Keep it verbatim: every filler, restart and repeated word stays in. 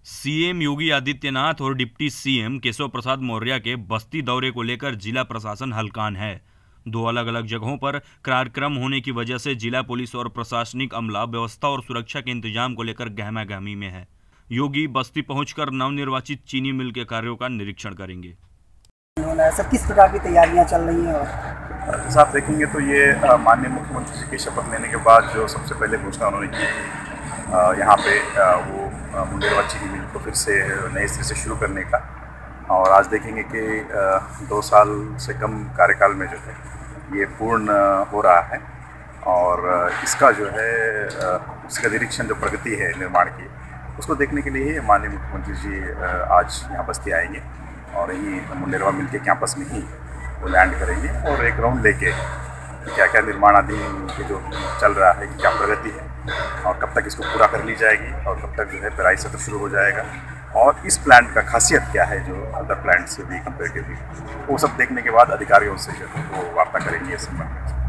CM Yogi Adityanath और deputy CM Keshav Prasad Maurya के बस्ती दौरे को लेकर जिला प्रशासन हलकान है। दो अलग अलग जगहों पर कार्यक्रम होने की वजह से जिला पुलिस और प्रशासनिक अमला व्यवस्था और सुरक्षा के इंतजाम को लेकर गहमा गहमी में है। योगी बस्ती पहुंचकर नवनिर्वाचित चीनी मिल के कार्यों का निरीक्षण करेंगे। सर, किस प्रकार की तैयारियां चल रही हैं? जैसा आप देखेंगे तो ये माननीय मुख्यमंत्री जी की शपथ लेने के बाद जो सबसे पहले घोषणा उन्होंने की थी यहाँ पे वो मुंडेरवा चीनी मिल को फिर से नए सिरे से शुरू करने का, और आज देखेंगे कि दो साल से कम कार्यकाल में जो है ये पूर्ण हो रहा है। और इसका जो है इसका निरीक्षण जो प्रगति है निर्माण की, उसको देखने के लिए ही माननीय मुख्यमंत्री जी आज यहाँ बस्ती आएंगे और यहीं मुंडेरवा मिल के कैंपस में ही वो लैंड करेंगे और एक राउंड लेके क्या क्या निर्माण आदि के जो चल रहा है, क्या प्रगति है और कब तक इसको पूरा कर ली जाएगी और कब तक जो है पेराई सत्र शुरू हो जाएगा, और इस प्लांट का खासियत क्या है जो अदर प्लांट से भी कंपेरेटिवली, वो सब देखने के बाद अधिकारियों से जो है वो वार्ता करेंगे इस संबंध में।